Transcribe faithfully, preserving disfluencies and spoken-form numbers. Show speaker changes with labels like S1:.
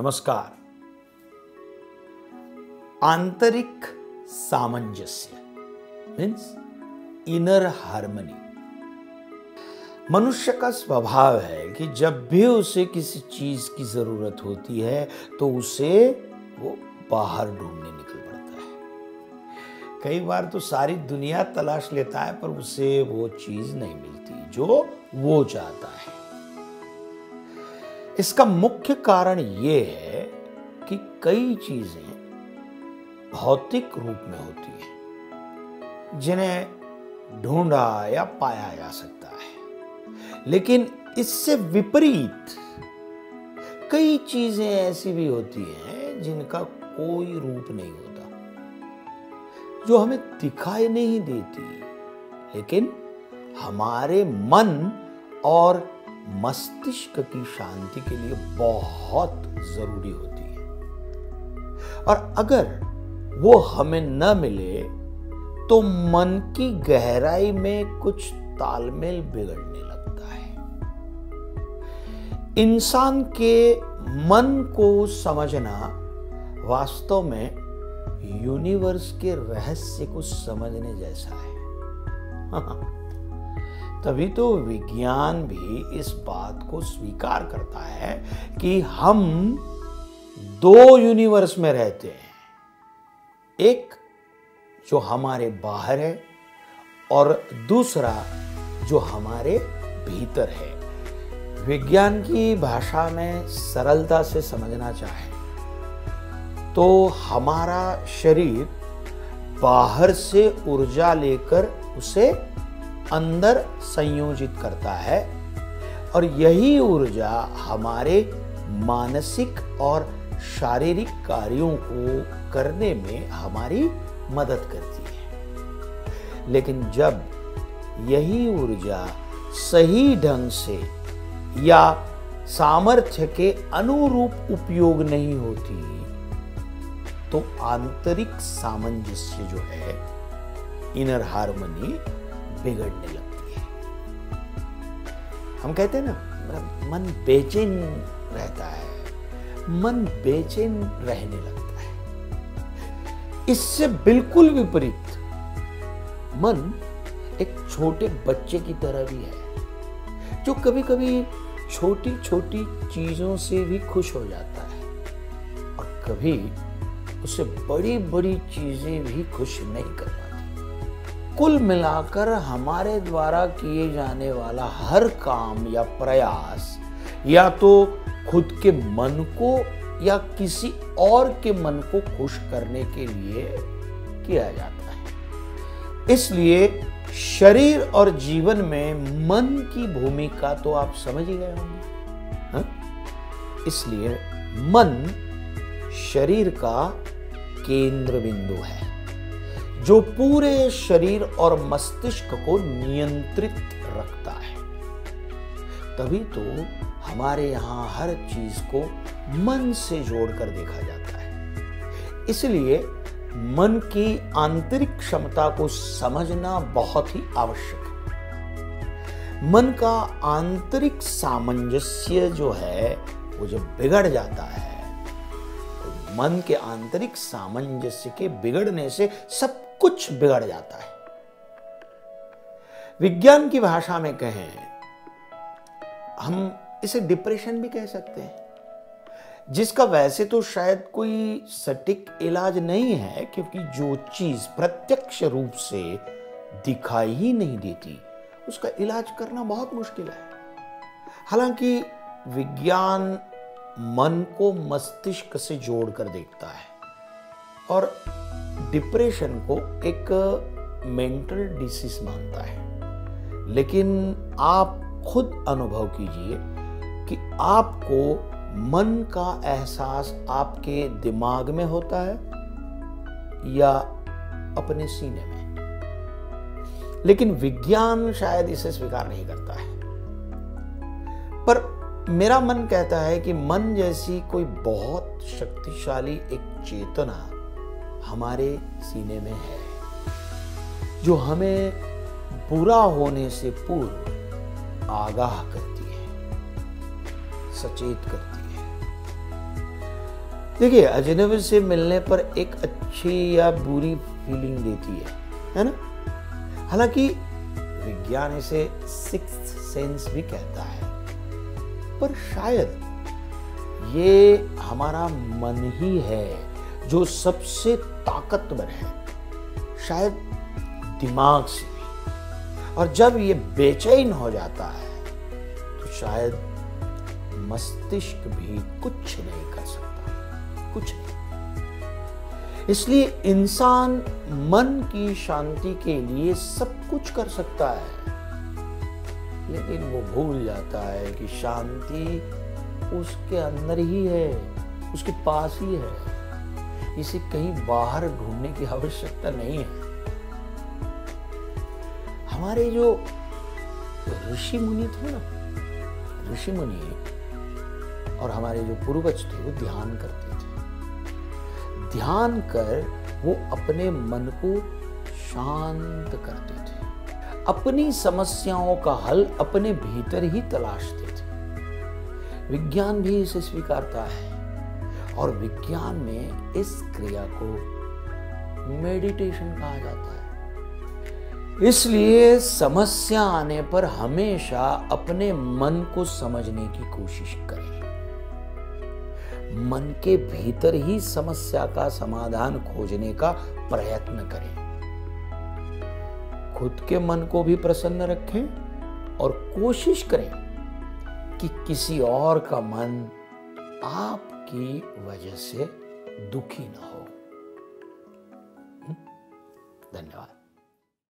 S1: नमस्कार। आंतरिक सामंजस्य मीन्स इनर हार्मनी। मनुष्य का स्वभाव है कि जब भी उसे किसी चीज की जरूरत होती है तो उसे वो बाहर ढूंढने निकल पड़ता है। कई बार तो सारी दुनिया तलाश लेता है पर उसे वो चीज नहीं मिलती जो वो चाहता है। इसका मुख्य कारण ये है कि कई चीजें भौतिक रूप में होती हैं जिन्हें ढूंढा या पाया जा सकता है, लेकिन इससे विपरीत कई चीजें ऐसी भी होती हैं जिनका कोई रूप नहीं होता, जो हमें दिखाई नहीं देती, लेकिन हमारे मन और मस्तिष्क की शांति के लिए बहुत जरूरी होती है। और अगर वो हमें न मिले तो मन की गहराई में कुछ तालमेल बिगड़ने लगता है। इंसान के मन को समझना वास्तव में यूनिवर्स के रहस्य को समझने जैसा है। तभी तो विज्ञान भी इस बात को स्वीकार करता है कि हम दो यूनिवर्स में रहते हैं, एक जो हमारे बाहर है और दूसरा जो हमारे भीतर है। विज्ञान की भाषा में सरलता से समझना चाहे तो हमारा शरीर बाहर से ऊर्जा लेकर उसे अंदर संयोजित करता है और यही ऊर्जा हमारे मानसिक और शारीरिक कार्यों को करने में हमारी मदद करती है। लेकिन जब यही ऊर्जा सही ढंग से या सामर्थ्य के अनुरूप उपयोग नहीं होती तो आंतरिक सामंजस्य जो है, इनर हार्मनी, बिगड़ने लगती है। हम कहते हैं ना, मन बेचैन रहता है, मन बेचैन रहने लगता है। इससे बिल्कुल विपरीत मन एक छोटे बच्चे की तरह भी है, जो कभी कभी छोटी छोटी चीजों से भी खुश हो जाता है और कभी उसे बड़ी बड़ी चीजें भी खुश नहीं कर पाती। कुल मिलाकर हमारे द्वारा किए जाने वाला हर काम या प्रयास या तो खुद के मन को या किसी और के मन को खुश करने के लिए किया जाता है। इसलिए शरीर और जीवन में मन की भूमिका तो आप समझ ही गए होंगे। हाँ? इसलिए मन शरीर का केंद्र बिंदु है जो पूरे शरीर और मस्तिष्क को नियंत्रित रखता है। तभी तो हमारे यहां हर चीज को मन से जोड़कर देखा जाता है। इसलिए मन की आंतरिक क्षमता को समझना बहुत ही आवश्यक है। मन का आंतरिक सामंजस्य जो है वो जब बिगड़ जाता है, तो मन के आंतरिक सामंजस्य के बिगड़ने से सब कुछ बिगड़ जाता है। विज्ञान की भाषा में कहें, हम इसे डिप्रेशन भी कह सकते हैं, जिसका वैसे तो शायद कोई सटीक इलाज नहीं है, क्योंकि जो चीज प्रत्यक्ष रूप से दिखाई ही नहीं देती उसका इलाज करना बहुत मुश्किल है। हालांकि विज्ञान मन को मस्तिष्क से जोड़कर देखता है और डिप्रेशन को एक मेंटल डिसीज मानता है। लेकिन आप खुद अनुभव कीजिए कि आपको मन का एहसास आपके दिमाग में होता है या अपने सीने में। लेकिन विज्ञान शायद इसे स्वीकार नहीं करता है। पर मेरा मन कहता है कि मन जैसी कोई बहुत शक्तिशाली एक चेतना हमारे सीने में है, जो हमें बुरा होने से पूर्व आगाह करती है, सचेत करती है। देखिए, अजनबी से मिलने पर एक अच्छी या बुरी फीलिंग देती है, है ना? हालांकि विज्ञान इसे सिक्स्थ सेंस भी कहता है, पर शायद ये हमारा मन ही है जो सबसे ताकतवर है, शायद दिमाग से भी। और जब ये बेचैन हो जाता है तो शायद मस्तिष्क भी कुछ नहीं कर सकता, कुछ नहीं। इसलिए इंसान मन की शांति के लिए सब कुछ कर सकता है, लेकिन वो भूल जाता है कि शांति उसके अंदर ही है, उसके पास ही है। इसे कहीं बाहर ढूंढने की आवश्यकता नहीं है। हमारे जो ऋषि मुनि थे ना, ऋषि मुनि और हमारे जो पूर्वज थे, वो ध्यान करते थे। ध्यान कर वो अपने मन को शांत करते थे, अपनी समस्याओं का हल अपने भीतर ही तलाशते थे। विज्ञान भी इसे स्वीकारता है और विज्ञान में इस क्रिया को मेडिटेशन कहा जाता है। इसलिए समस्या आने पर हमेशा अपने मन को समझने की कोशिश करें। मन के भीतर ही समस्या का समाधान खोजने का प्रयत्न करें। खुद के मन को भी प्रसन्न रखें और कोशिश करें कि किसी और का मन आपकी वजह से दुखी ना हो। धन्यवाद।